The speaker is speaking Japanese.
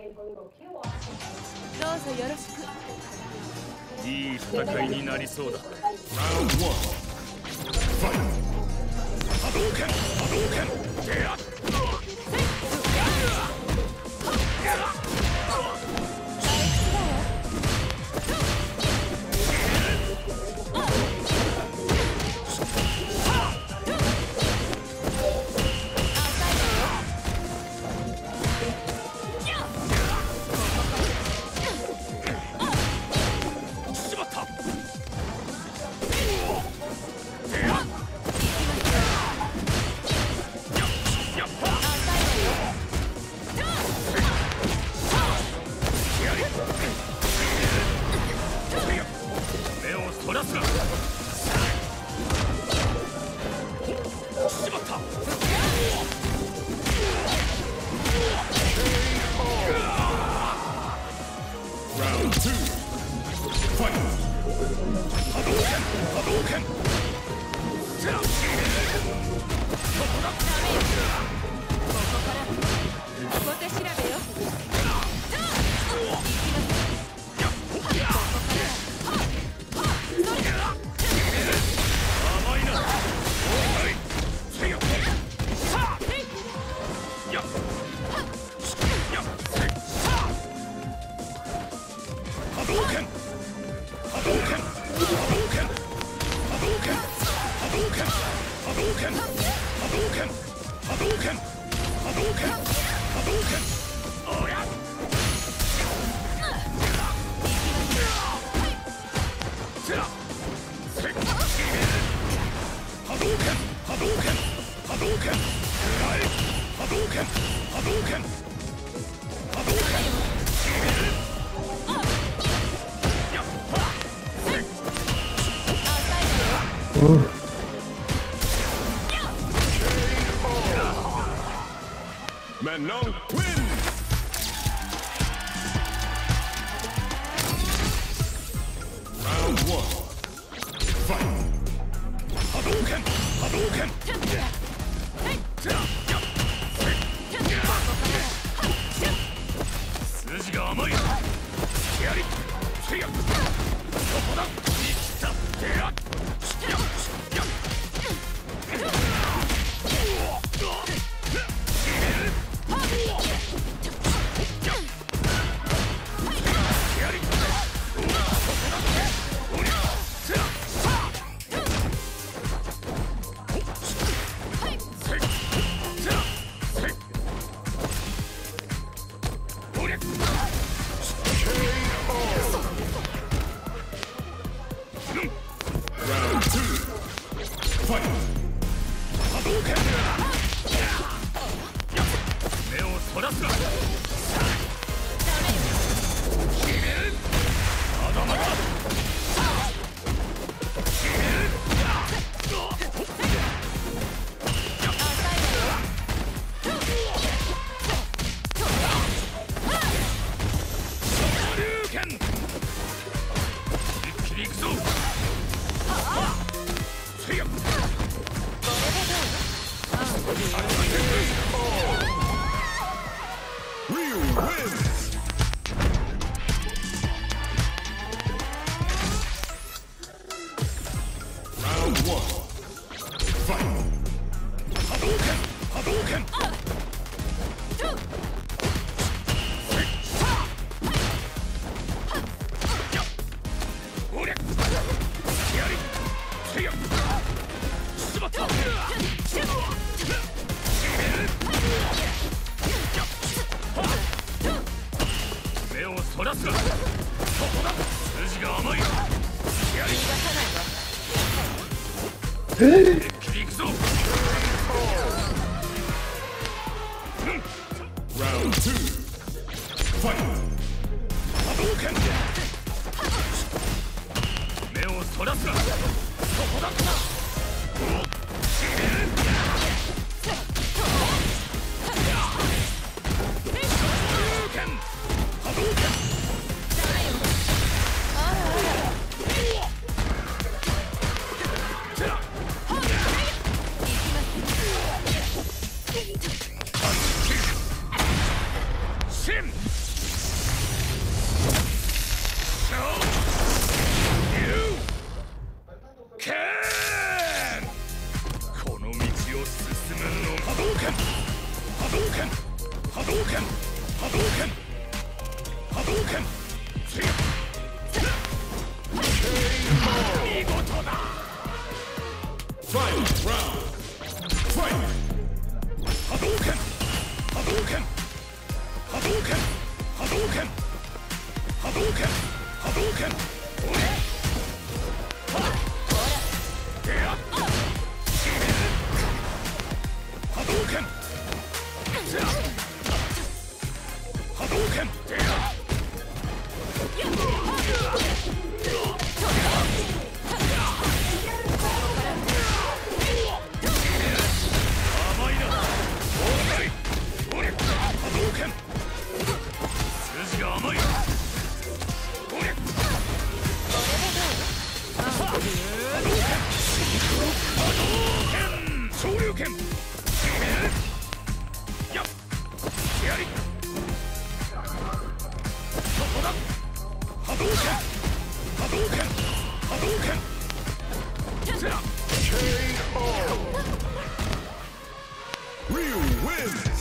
どうぞよろしく。 いい戦いになりそうだ。ラウンド1、ファイト。波動拳、波動拳、エア。Manon wins! Round 1, fight! Hadouken! Hadouken! Suji ga amai! Yari! Hiya! Soko da! Ikita! Hiya! Round 2, fight! Hadouken! 目をそらすな！そこだ！ 波動拳波動拳波動拳見事だ。ファイトラウンドファイト。波動拳波動拳波動拳波動拳波動拳波動拳おれ波動拳波動拳甘いな。おれ波動拳筋が甘い。おれ波動拳昇竜拳やっやりそこだ。波動拳波動拳波動拳せら KO Ryu wins